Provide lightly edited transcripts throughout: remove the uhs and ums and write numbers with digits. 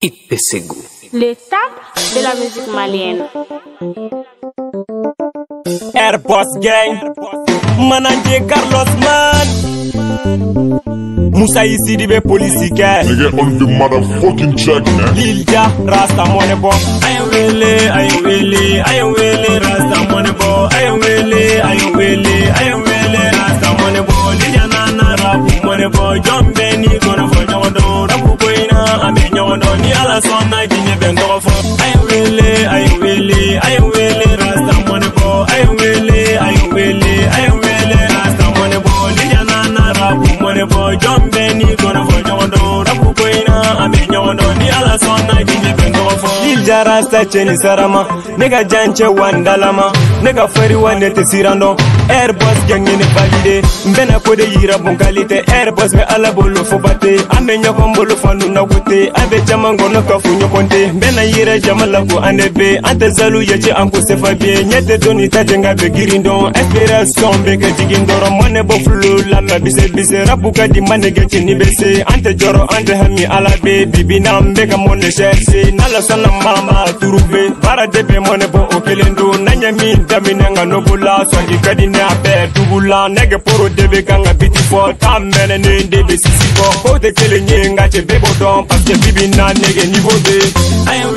Ipesegu. L'état de la musique malienne. Airboss Gang, Mananje Carlos Man, Moussa Sidibé Policier. Nigga on the motherfucking check, man. Lilja, Rasta Money Boy. I am Willie, Rasta Money Boy. I am Willie, Rasta Money Boy. Lilja Nana Rapu Money Boy. John Benny gonna for Jawado, Rapu Koina, I'm in Yawado, ni ala sonna, Guinea Bento for. I am Willie, Rasta Money Boy. I am Willie, Rasta Money Boy. Lilja Nana Rapu Money Boy. John Benny gonna for Jawado, Rapu Koina, I'm in Yawado, ni ala sonna, Guinea Bento for. Lilja Rasta Cheni Sarama, nigga Janche Wandalama, nigga Ferry One Sirando, Airboss Gang in valide, Mbena Kode Yira Bunkalite, Airboss me Alabolo Fobate, Amenya Kombolo Fanuna Wote, Abe Jamango Nokafunyo Conte, Mbena Yira Jamalago Anebe, Antezalu Yachi Anko Sefabi, Nyete Doni Tatenga Begirindo, Esperation Beke Jigindoro, Monebo Flu, Lama Bise, Rabuka di Manege Chinibese, Ante Joro, Ante Hami Alabe, Bibina Mbeka Mone Chelsea, Nala Sana Mama Turube, Para Debe Monebo Okelendo, Nanyami Daminanga Nobula, Swagi Kadina Abe, Tubula, Nege Poro Debe Kanga Beautiful, Tamene Debe Sisipo, Kote Kele Nyenga Che Bebo Don, Paske Bibina Nege Nivo De. I am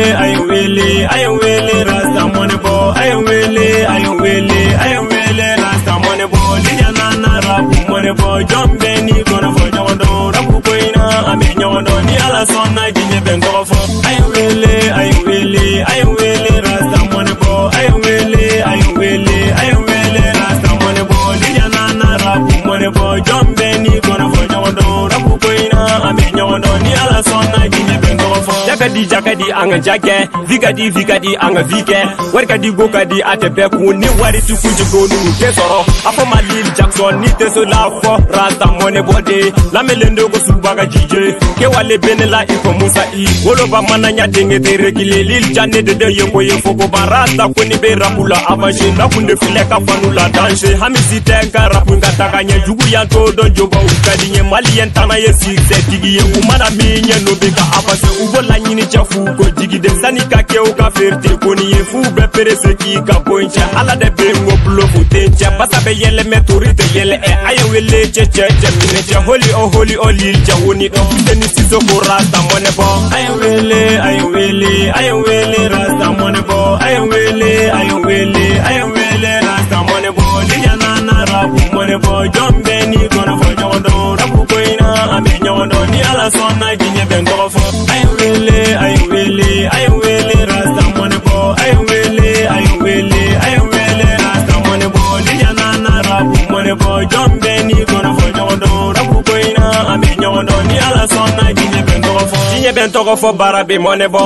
Willie, Rasta Money Boy. I am Willie, Rasta Money Boy. Lilja Nana Rapu Money Boy. John Benny gonna for Jawado, Rapu Koina, I'm in Yawado, ni ala sonna, Guinea Bento for. I am Willie, Rasta Money Boy. I am Willie, Rasta Money Boy. Lilja Nana Rapu Money Boy. John Benny gonna for Jawado, Rapu Koina, I'm in Yawado, ni ala sonna, Guinea Bento for. Jakadi anga jake, Vigadi anga vike, Warkadi Gokadi Atebeku, ni wari tukuji gonu tesoro, Afoma Lil Jackson, ni tesola for Rasta Money Body, Lamelendo go Subaga DJ, Kewale Benela Iko Musa I, Woloba Mananya Dengete Regile, Lil Jane de Yoko Yefoko Barasta, Kuni Be Rapula Avashi, Nakunde Fileka Fanula Danche, Hamisi Tenka Rapunga Takanya, Juguyanto Don Joba Ukadi, Malian Tana Yesi, Tigi, Umana Minya Nobeka Abase, Ubola Nini Chafu, Jigi de Sanika Keuka Ferte, Koni Fu Beperese Kika Poincha, Ala de Bengo Blufu Tencha, Pasabe Yele Meturite Yele, Ayawele Cheche, Minicha, Holy Lil Jawuni, Opiteni Sisoko Rasta Money Boy. I am Willie, Rasta Money Boy. I am Willie, Rasta Money Boy. Lilja Nana Rapu Money Boy. John Benny gonna for Jawado, Rapu Koina, I'm in Yawado, ni ala sonna, Guinea Bento for. I am Willie, Rasta Money Boy. I am Willie, Rasta Money Boy. Lilja Nana Rapu Money Boy. John Benny gonna for Jawado, Rapu Koina, I'm in Yawado, ni ala sonna, Guinea Bento for. Guinea Bento for Barabe Money Boy.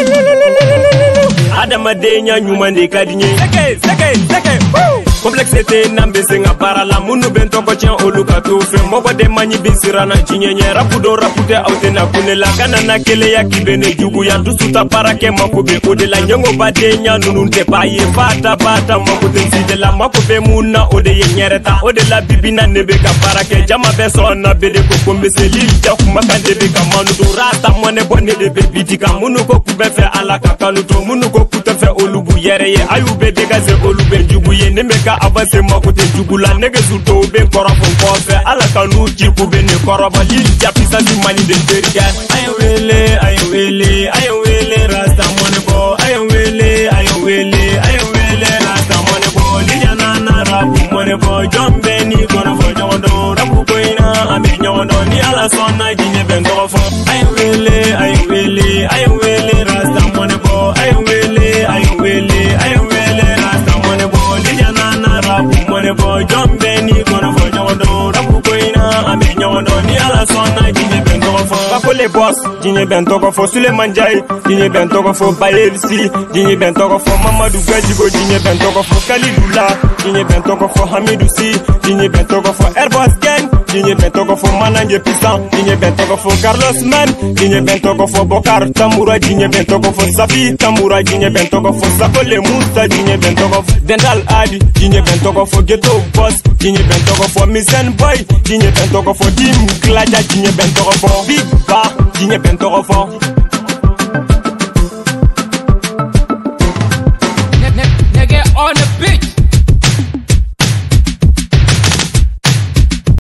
Adama Denya Nyumande Kadinye. Seke. Complexité Nambese Parala, Munu Bento Kochen Olukato, Mobo de Mani Binsirana, Chinye, Rapudo Rapute Autena Kunela, Kanana Kelea Kibene, Juguya, Dusuta Parake Makobe, Odela Yongo Badenya, Nunte Paye, Pata, Makote, de la Makobe Muna, Ode Yereta, Odela Bibina Nebeka Parake, Jama Besona, Bedeko Kumbese, Lilja, Makandebeka Manu, Rasta Mone Bone de Bebitika, Munuko Kubefe Alakakanuto, Munuko Kutefe Olubu Yere, Ayube Degaze Olube, Juguye, Nemeka. Abase Makote Jugula, Negesuto, Ben Korafon Kofe, Alakanu, Jikube, Nekoroba, Lilja Pisa, Mani de Terika. I am Willie, Rasta Money Boy. I am Willie, Rasta Money Boy. Lilja Nana Rapu Money Boy. John Benny gonna for Jawado, Rapu Koina, I'm in Yawado, ni ala sonna, Guinea Bento for. I am Willie, Rasta Money Boy. I am Willie, Rasta Money Boy. Lilja Nana Rapu Money Boy. John Benny gonna for Jawado, Rapu Koina, I'm in Yawado, ni ala sonna, Guinea Bento for. Bakole Boss, Guinea Bento for Suleiman Jai, Guinea Bento for Bayelsi, Guinea Bento for Mamadou Gajigo, Guinea Bento for Kalidula, Guinea Bento for Hamidou Si, Guinea Bento for Airboss Gang, Guinea Bento for Mananje Pisan, Guinea Bento for Carlos Man, Guinea Bento for Bokar Tamura, Guinea Bento for Safi Tamura, Guinea Bento for Sakole Musa, Guinea Bento for Dendal Adi, Guinea Bento for Ghetto Boss, Guinea Bento for Missen Boy, Guinea Bento for Team Glaja, Guinea Bento for Big Ba, Guinea Bento for on the beat.